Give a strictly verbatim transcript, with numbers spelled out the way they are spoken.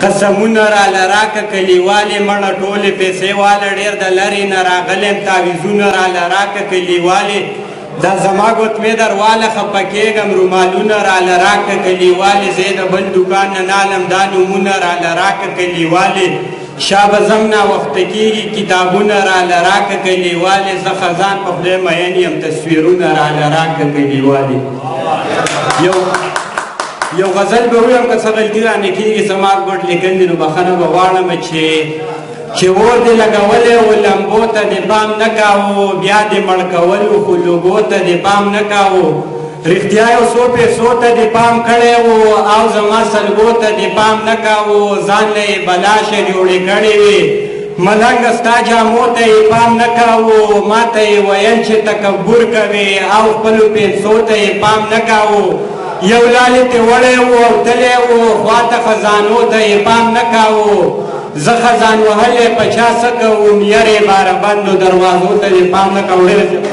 قسمونه راله راکه کلیوالې مړه ټولې پیسې واله ډېر د لرې نه راغلی یم تعویضونه راله راکه کلیوالې دا زما ګوتمې درواله خفه کېږم رومالونه راله راکه کلیوالې زه د بل دوکان نه نالم دا نومونه راله راکه کلیوالې شا به زم ناوخته کېږي کتابونه راله راکه کلیوالې زه خزان په خدای مین یم تصویرونه راله راکه کلیوالې یو یو غزل به ویم که څه غلطي رانه کېږي زما ګوټ لیکل دي نو بخښنه به غواړم چې چې اور دې لګولی و لمبو ته دې پام نه کاوه بیا دې مړ کول و خو لوګو ته دې پام نه کاوه رښتیا یو څو پیسو ته دې پام کړی و او زما سلګو ته دې پام نه کاوه ځان له یې بلاشه جوړې کړې وې ملنګ ستا جامو ته یې پام نه کاوه ما ته یې ویل چې تکبر کوې او خپلو پیسو ته یې پام نه کاوه یو لالې ته وړی و او تلی و خواته خزانو ته یې پام نه کاوه زه خزان وهلی په چا څه کوم یرې باره بندو دروازو ته یې پام نه کوم